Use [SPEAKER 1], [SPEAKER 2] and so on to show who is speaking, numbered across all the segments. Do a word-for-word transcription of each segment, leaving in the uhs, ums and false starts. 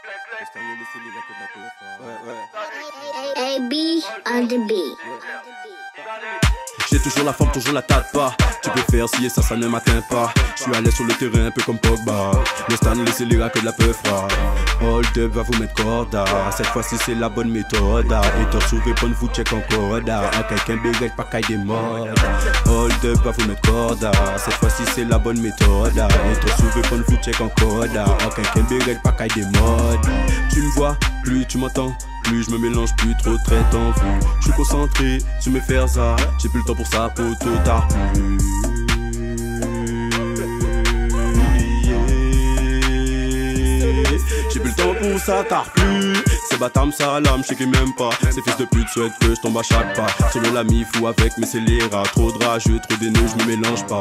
[SPEAKER 1] A B on the beat.
[SPEAKER 2] J'ai toujours la forme, toujours la tâte pas. Tu peux faire ci et ça, ça ne m'atteint pas. Je suis à l'aise sur le terrain, un peu comme Pogba. Le stand, laissez les gars que de la peu fera. Hold up, va vous mettre corda. Cette fois-ci, c'est la bonne méthode. Et t'en sauver, bonne vous check encore. En quelqu'un béret, pas qu'aille des modes. Hold up, va vous mettre corda. Cette fois-ci, c'est la bonne méthode. Et t'en sauver, bonne vous check encore. En quelqu'un béret, pas qu'aille des modes. Tu me vois, plus tu m'entends. Plus je me mélange, plus trop traite en vue. Je suis concentré sur mes fers ça. J'ai plus le temps pour ça, poto tard plus. J'ai plus le temps pour ça, tard plus. C'est Batam Salam, je sais qu'il m'aime pas. Ces fils de pute souhaitent que je tombe à chaque pas. Solo l'ami fou avec mes scélérats. Trop de rageux, trop d'éneux, je me mélange pas.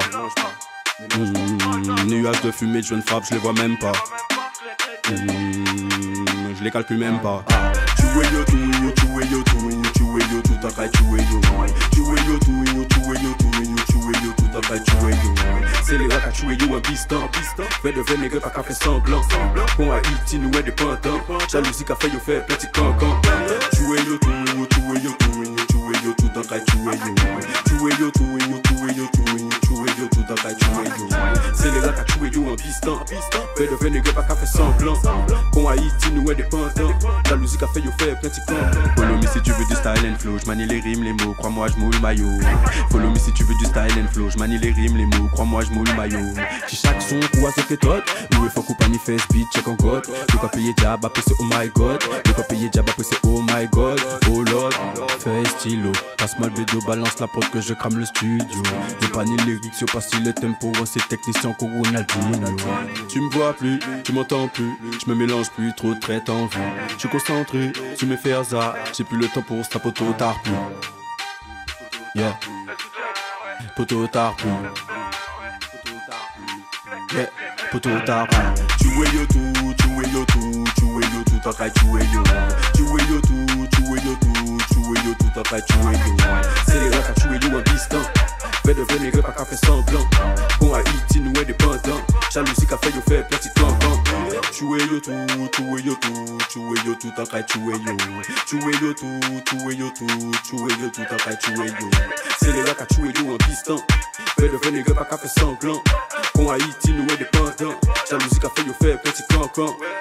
[SPEAKER 2] Mmh, nuages de fumée, de jeunes frappes, je les vois même pas. Mmh, je les calcule même pas. Ah. Tu es yo tout, tu es yo tout, tu es yo tout, t'as qu'à tu es yo. Tu es yo tout, tu es yo tout, tu es yo tout, t'as qu'à tu es yo. C'est les gars qui tu es yo un piston, fait de vrai nègre pas qu'à faire semblant. Qu'on a hit, nous indépendants. Jalousie qu'a fait yo faire petit cancan. Tu es yo tout, tu es yo tout, tu es yo tout, t'as qu'à tu es yo. Tu es yo tout, tu es yo tout, tu es yo tout, t'as qu'à tu es yo. C'est les gars qui tu es yo un piston, fait de vrai nègre pas qu'à faire semblant. Qu'on a hit, nous indépendants. Jalousie qu'a fait yo faire petit cancan. Follow me si tu veux du style and flow, j'manie les rimes, les mots, crois-moi j'moule le maillot. Follow me si tu veux du style and flow, j'manie les rimes, les mots, crois-moi j'moule le maillot. J'ai chaque son pour assez méthode, nous faut couper ni face beat, check en code. Le quoi payer diab, après c'est oh my god. Le quoi payer diab, après c'est oh my god. Oh lord, fais stylo, passe-moi le bédo, balance la porte que je crame le studio. Le panier lyrics, yo pas si le tempo, c'est technicien qu'au Ronaldinho. Tu me vois plus, tu m'entends plus, je me mélange plus, trop de traite en vue. Je suis concentré sur mes fers ça, j'ai plus le temps pour ça, poto tard plus. Yeah, poto tard plus. Yeah, poto tard plus. Tu es yo tout, tu es yo tout, tu es yo tout, t'as qu'à tu es yo. Tu es yo tout, tu es yo tout, tu es yo tout, t'as qu'à tu es yo. C'est les gars qui tu es yo un piston, fait de vrai nègre pas qu'à faire semblant. Qu'on a hit, nous indépendants. Jalousie qu'a fait yo faire petit cancan. Tu es yo tout, tu es yo tout, tu es yo tout, t'as qu'à tu es yo. Tu es yo tout, tu es yo tout, tu es yo tout, t'as qu'à tu es yo. C'est les gars qui tu es yo un piston, fait de vrai nègre pas qu'à faire semblant. Qu'on a hit, nous indépendants. Jalousie qu'a fait yo faire petit cancan.